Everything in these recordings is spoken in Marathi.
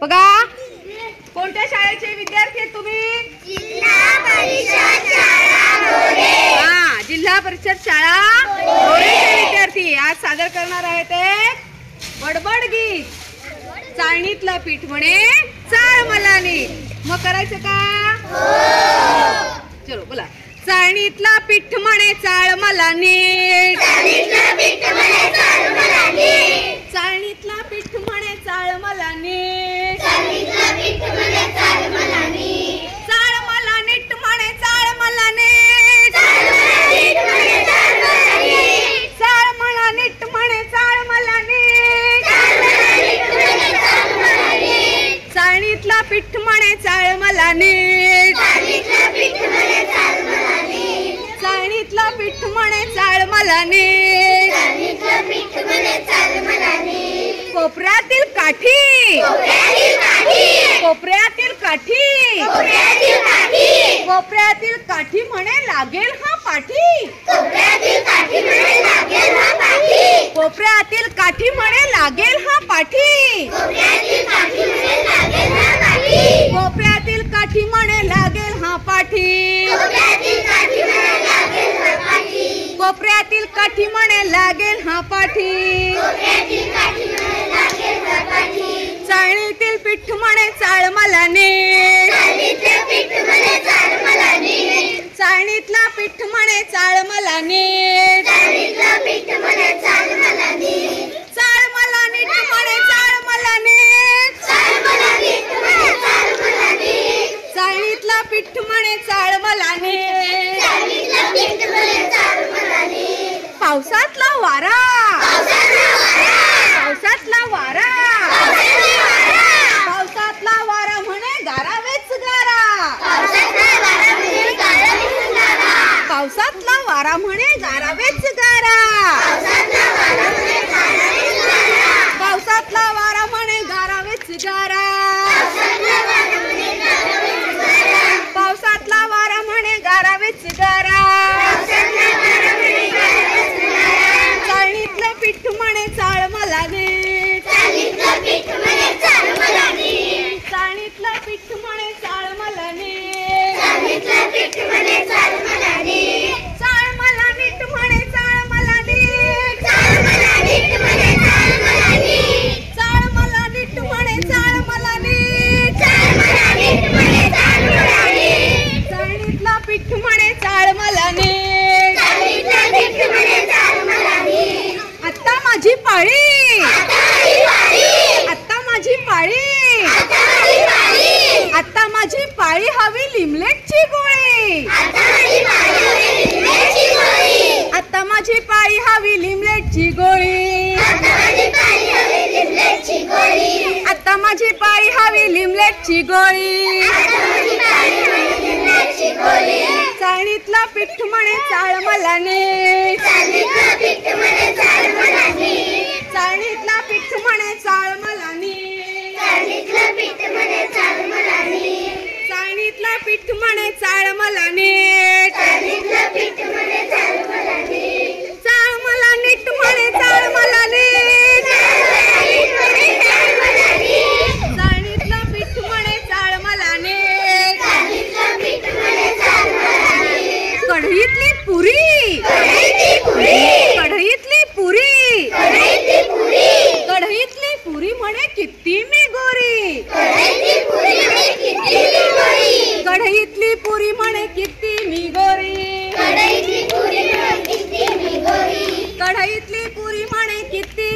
बघा कोणत्या शाळेचे विद्यार्थी आहेत तुम्ही? जिल्हा परिषद शाळा बोरे. हा, जिल्हा परिषद शाळा बोरेचे विद्यार्थी आज सादर करणार आहेत एक बडबड गीत. चाळणीतलं पीठ म्हणे चाळ मलाने. मग करायचं का? चलो बोला. चाळणीतला पीठ म्हणे चाळ मलाने. चाळणीतलं पीठ म्हणे चाळ मलाने. चाळणीतला पीठ म्हणे चाळ मलाने. चाळणीतलं पीठ म्हणे चाळ मलाने. चाळ मला नीट म्हणे चाळ मलाने. चाळ मला नीट म्हणे चाळ मलाने. चाळ मला नीट म्हणे चाळ मलाने. चाळ मला नीट म्हणे चाळ मलाने. चाळणीतला पीठ म्हणे चाळ मलाने. चाळणीतलं पीठ म्हणे चाळ मलाने. चाळणीतला पीठ म्हणे चाळ मलाने. चाळणीतलं पीठ म्हणे चाळ मलाने. कोपऱ्यातील काठी. कोपऱ्यातील काठी. कोपऱ्यातील काठी. कोपऱ्यातील काठी. कोपऱ्यातील काठी म्हणे लागेल हा पाठी. कोपऱ्यातील काठी म्हणे लागेल हा पाठी. कोपऱ्यातील काठी म्हणे लागेल हा पाठी. कोपऱ्यातील काठी म्हणे लागेल हा पाठी. कोपऱ्यातील काठी म्हणे लागेल हा पाठी. कोपऱ्यातील काठी म्हणे लागेल हा पाठी. कोपऱ्यातील काठी म्हणे लागेल हा पाठी. कोपऱ्यातील काठी म्हणे लागेल हा पाठी. चाळणीतील पीठ म्हणे चाळ मलाने. चाळणीतलं पीठ म्हणे चाळ मलाने. चाळणीतला पीठ म्हणे चाळ मलाने. चाळणीतलं पीठ म्हणे चाळ मलाने. चाळ मला नीट म्हणे चाळ मलाने. चाळ मला नीट म्हणे चाळ मलाने. चाळणीतला पीठ म्हणे चाळ मलाने. चाळणीतलं पीठ म्हणे चाळ मलाने. पावसातला वारा. पावसातला वारा. पावसातला वारा. पावसातला वारा. पावसातला वारा म्हणे गारावेच गारा. पावसातला वारा म्हणे गारावेच गारा. पावसातला वारा म्हणे गारावेच गारा. पावसातला वारा म्हणे गारावेच गारा. पावसातला वारा म्हणे गारावेच गारा. पावसातला वारा म्हणे गारावेच गारा. पावसातला वारा म्हणे गारावेच गारा. पावसातला वारा म्हणे गारावेच गारा. चाळणीतलं पीठ म्हणे चाळ मलाने. चाळणीतलं पीठ म्हणे चाळ मलाने. चाळणीतलं पीठ म्हणे चाळ मलाने. चाळणीतलं पीठ म्हणे चाळ मलाने. चाळ मला नीट म्हणे चाळ मलाने. चाळ मला नीट म्हणे चाळ मलाने. चाळ मला नीट म्हणे चाळ मलाने. चाळ मला नीट म्हणे चाळ मलाने. चाळणीतला पीठ म्हणे चाळ मलाने. चाळणीतलं पीठ म्हणे चाळ मलाने. आता माझी पाळी. आता माझी पाळी. आता माझी पाळी. आता माझी पाळी. आता माझी पाळी हवी लिमलेटची गोळी. आता माझी पाळी हवी लिंबाची गोळी. आता माझी पाळी हवी लिमलेटची गोळी. आता माझी पाळी हवी लिंबाची गोळी. आता माझी पाळी हवी लिमलेटची गोळी. आता माझी पाळी हवी लिंबाची गोळी. चाळणीतला पीठ म्हणे चाळ मलाने. चाळणीतलं पीठ म्हणे चाळ मलाने. चाळणीतला पीठ म्हणे चाळ मलाने. चाळणीतलं पीठ म्हणे चाळ मलाने. चाळणीतला पीठ म्हणे चाळ मलाने. चाळणीतलं पीठ म्हणे चाळ मलाने. चाळ मला नीट म्हणे चाळ मलाने. चाळ मला नीट म्हणे चाळ मलाने. चाळणीतलं पीठ म्हणे चाळ मलाने. चाळणीतलं पीठ म्हणे चाळ मलाने. कढईतली पुरी. कढईतली पुरी. कढईतली पुरी. कढईतली पुरी. कढईतली पुरी म्हणे किती मी गोरी. कढईतली पुरी म्हणे किती मी गोरी. कढईतली पुरी म्हणे किती मी गोरी. कढईतली पुरी म्हणे किती मी गोरी. कढईतली पुरी म्हणे किती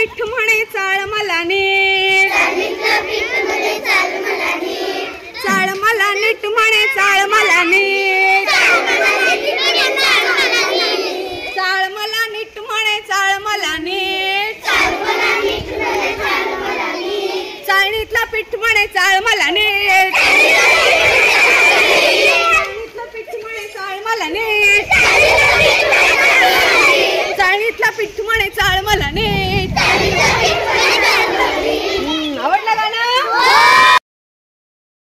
पीठ म्हणे चाळ मला नीट चाळणीतलं पीठ म्हणे चाळ मला नीट चाळ मला नीट म्हणे चाळ मला नीट